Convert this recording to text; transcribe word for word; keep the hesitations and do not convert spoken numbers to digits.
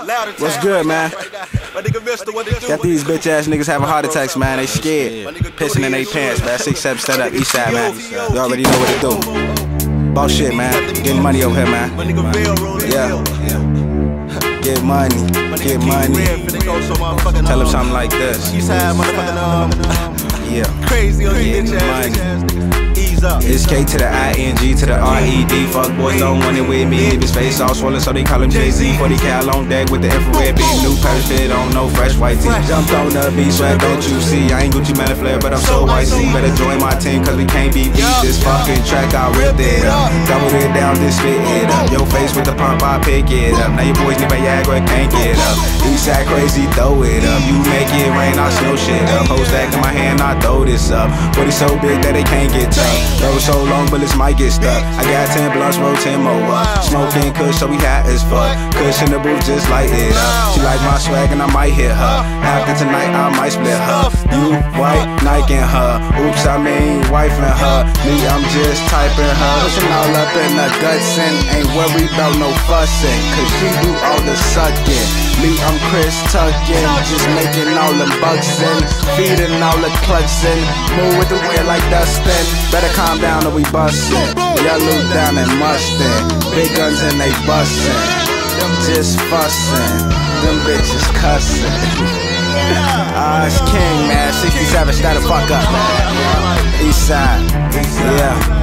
What's good, man? Got these bitch ass niggas having heart attacks, man. They scared. Pissing in their pants, man. Six, seven, set up, east side, man. You already know what to do. Boss shit, man. Getting money over here, man. Yeah. Get money. Get money. Tell them something like this. Yeah. Get money. It's K to the I N G to the R E D. Fuck boys don't want it with me. Leave his face all swollen, so they call him Jay-Z. forty cal on deck with the infrared beam. New pattern fit on, no fresh white tee. Jumped on the beat, swag, don't you see? I ain't Gucci Mane flare, but I'm so white C. Better join my team, cause we can't be beat. This fucking track, I ripped it up. Doubled it down, then spit it up. Your face with the pump, I pick it up. Now your boys need Viagra, can't get up. Eastside crazy, throw it up. You make it rain, I snow shit up. Whole stack in my hand, I throw this up. Booty so big that they can't get tough. Roll so long, bullets might get stuck. I got ten blunts, roll ten more up. Smoking kush, so we hot as fuck. Kush in the booth, just light it up. She like my swag and I might hit her. After tonight, I might split her. You white, Nike and her. Oops, I mean wife and her. Me, I'm just typing her. Pushing all up in the guts and ain't worried about no fussing. Cause she do all the sucking. Me, I'm Chris Tuckin', just making all the bucks in. Feeding all the clucks in. Move with the wind like Dustin. Better calm down or we bustin'. Yellow down and Mustang. Big guns and they bustin'. Them just fussin'. Them bitches cussin'. Ah, uh, it's King, man. sixty-seven, stand the fuck up, man. East side. Yeah.